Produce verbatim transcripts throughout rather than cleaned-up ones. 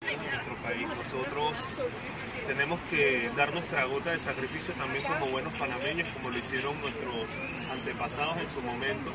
en nuestro país. Nosotros tenemos que dar nuestra gota de sacrificio también como buenos panameños, como lo hicieron nuestros antepasados en su momento.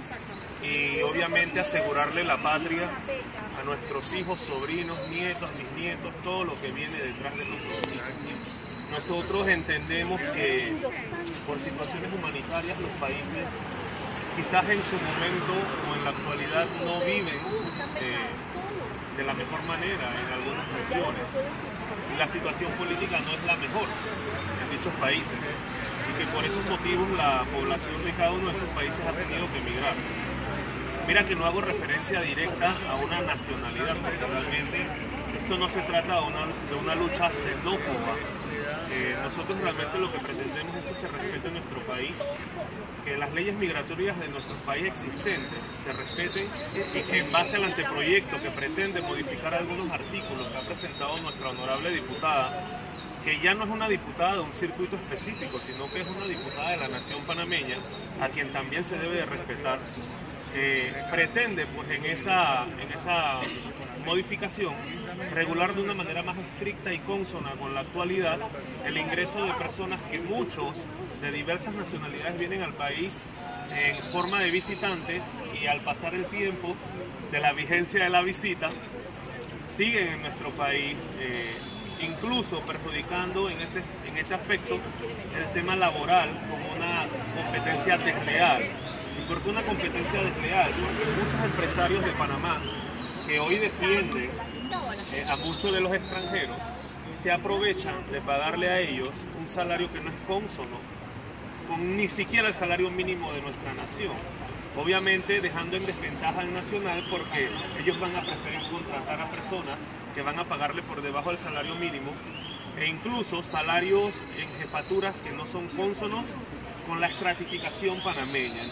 Y obviamente asegurarle la patria a nuestros hijos, sobrinos, nietos, bisnietos, todo lo que viene detrás de nosotros. Nosotros entendemos que por situaciones humanitarias los países quizás en su momento o en la actualidad no viven eh, de la mejor manera en algunas regiones. La situación política no es la mejor en dichos países y que por esos motivos la población de cada uno de esos países ha tenido que emigrar. Mira que no hago referencia directa a una nacionalidad, porque realmente esto no se trata de una, de una lucha xenófoba. Eh, nosotros realmente lo que pretendemos es que se respete nuestro país, que las leyes migratorias de nuestro país existentes se respeten y que en base al anteproyecto que pretende modificar algunos artículos que ha presentado nuestra honorable diputada, que ya no es una diputada de un circuito específico, sino que es una diputada de la nación panameña, a quien también se debe de respetar, eh, pretende pues en esa, en esa modificación regular de una manera más estricta y consona con la actualidad el ingreso de personas que muchos de diversas nacionalidades vienen al país en forma de visitantes y al pasar el tiempo de la vigencia de la visita siguen en nuestro país, eh, incluso perjudicando en ese, en ese aspecto el tema laboral como una competencia desleal. ¿Y por qué una competencia desleal? Porque muchos empresarios de Panamá que hoy defienden eh, a muchos de los extranjeros se aprovechan de pagarle a ellos un salario que no es cónsono con ni siquiera el salario mínimo de nuestra nación, obviamente dejando en desventaja al nacional porque ellos van a preferir contratar a personas que van a pagarle por debajo del salario mínimo e incluso salarios en jefaturas que no son cónsonos con la estratificación panameña.